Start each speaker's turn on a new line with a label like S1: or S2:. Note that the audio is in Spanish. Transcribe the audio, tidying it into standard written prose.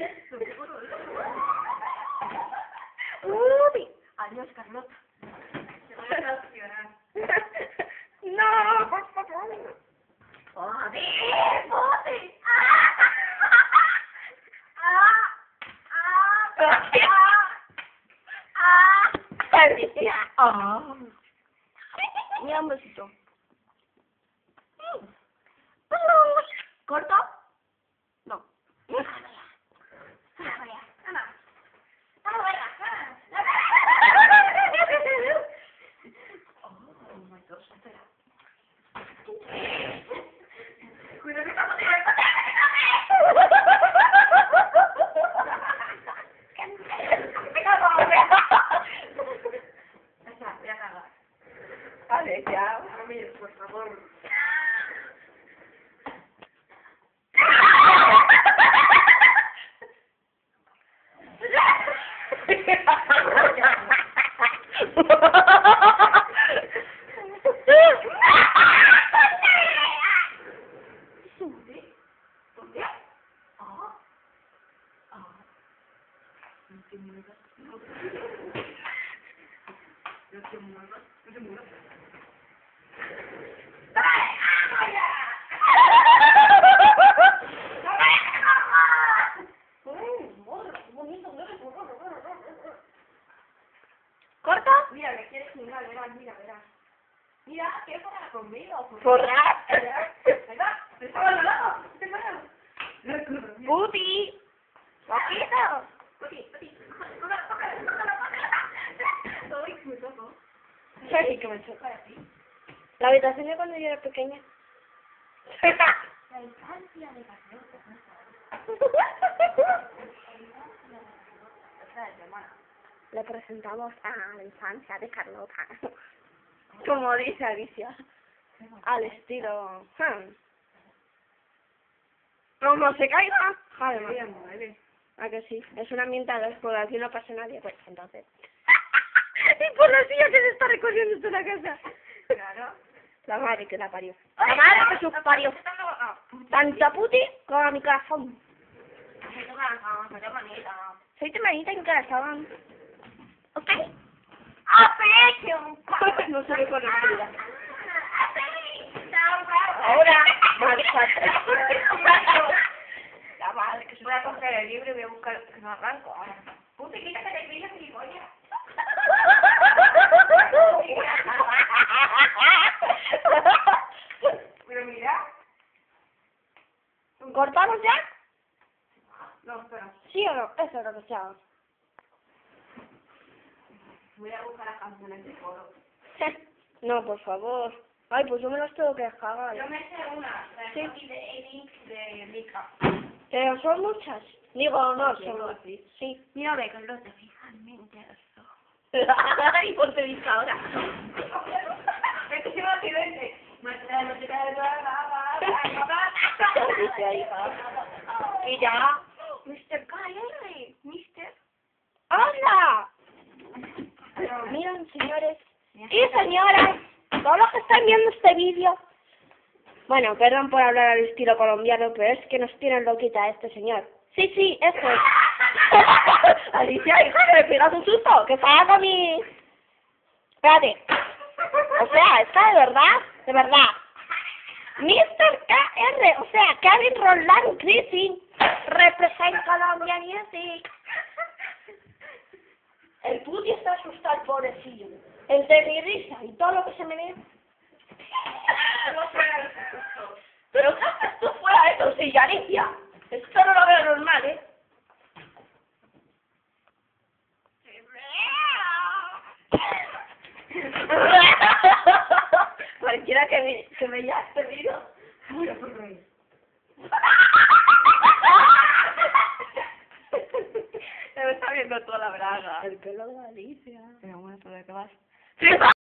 S1: Uy.
S2: Adiós, Carlota.
S1: No, por favor.
S2: ¡Joder! ¡Joder!
S1: Alicia. Oh. Mira un besito.
S2: ¿Corto?
S1: No. Alicia.
S2: Por favor.
S1: ¿Corto?
S2: Mira, me quieres jugar, verás, mira, verás. Mira, ¿quieres jugar conmigo?
S1: Forrar.
S2: Ahí va, te estaba al lado, te paro.
S1: Puti. Poquito.
S2: Puti. Ay, me toco.
S1: Sí, que me choca. La habitación de cuando yo era pequeña.
S2: La infancia de Carlota. Esa es mi hermana.
S1: Le presentamos a la infancia de Carlota. Como dice Alicia. Al estilo. Como se caiga. Joder, ¿a que sí? Es un ambientador, por aquí no pasa nadie, pues entonces. Y por los días que se está recorriendo toda la casa.
S2: Claro.
S1: La madre que la parió. La madre que sus parió. Tanta puti como a mi corazón. Soy tu manita en corazón. ¿Ok? No se ve con la vida. Ahora, la madre que se
S2: voy a coger el libro y voy a buscar que no arranco. Puti, quítate del vídeo, gilipollas. Pero mira.
S1: ¿Cortamos ya?
S2: No, espera.
S1: ¿Sí o no? Eso es lo que se haga.
S2: Voy a buscar las canciones de coro.
S1: No, por favor. Ay, pues yo me las tengo que descargar.
S2: Yo me sé una.
S1: Sí.
S2: De Link de Mika.
S1: Pero son muchas. Digo, no, son sí.
S2: Mira, ve, Carlota, finalmente a los ojos.
S1: Y ponte vista ahora.
S2: Es que se me accidente.
S1: Y ya.
S2: Mr. KR, Mr.
S1: ¡Hola! Miren, señores y señoras, todos los que están viendo este vídeo. Bueno, perdón por hablar al estilo colombiano, pero es que nos tienen loquita este señor. Sí, eso es. Alicia, hija, que me pegas un susto, que salga con mi... Espérate. O sea, está de verdad. Mr. KR, o sea, Kevin Roland Chrissy, represent Colombia Music. El puti está asustado, el pobrecillo. El de mi risa y todo lo que se me ve. Pero ¿qué haces tú fuera de tu silla, Alicia? Esto no lo veo normal, ¿eh? Cualquiera que vea este vídeo. Se me está viendo toda la braga. El pelo de Alicia. Pero bueno, ¿tú de qué vas?